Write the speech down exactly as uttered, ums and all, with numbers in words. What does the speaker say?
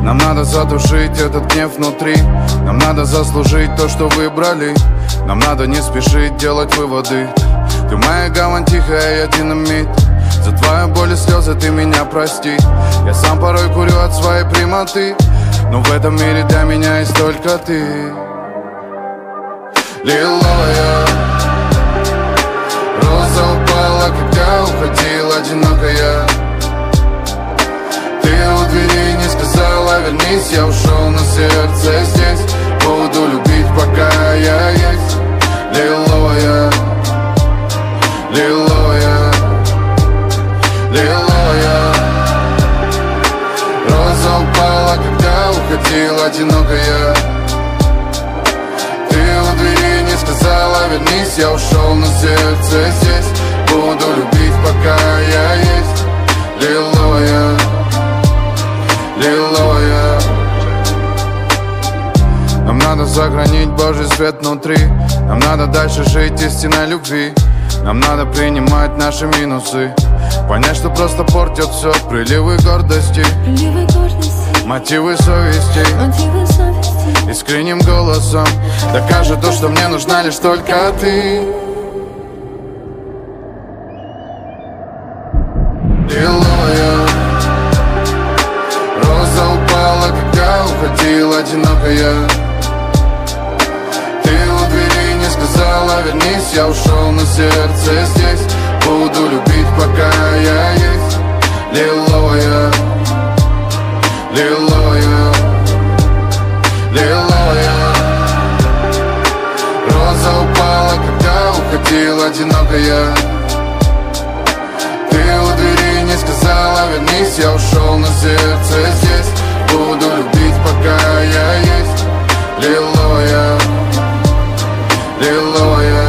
Нам надо задушить этот гнев внутри. Нам надо заслужить то, что выбрали. Нам надо не спешить делать выводы. Ты моя гавань тихая, я динамит. За твою боль и слезы ты меня прости. Я сам порой курю от своей прямоты, но в этом мире для меня есть только ты. Лиловая роза упала, когда уходил одинокая. Ты у двери не сказала вернись. Я ушел, но сердце здесь. Буду любить, пока я есть. Лиловая, лиловая, лиловая роза упала, когда уходил одинокая. Ты у двери не сказала вернись. Я ушел, но сердце здесь. Буду любить, пока я есть. Лиловая, лиловая. Нам надо сохранить Божий свет внутри. Нам надо дальше жить истинной любви. Нам надо принимать наши минусы. Понять, что просто портят все приливы гордости, приливы гордости, мотивы совести, мотивы совести. Искренним голосом докажет то, что мне нужна лишь только ты. Лиловая роза упала, когда уходил одинокая. Ты у двери не сказала вернись. Я ушел, но сердце здесь. Буду любить, пока я есть. Лиловая, лиловая, лиловая роза упала, когда уходил одинокая. Ты у двери не сказала вернись. Я ушел, но сердце здесь. Буду любить, пока я есть. Лиловая, лиловая.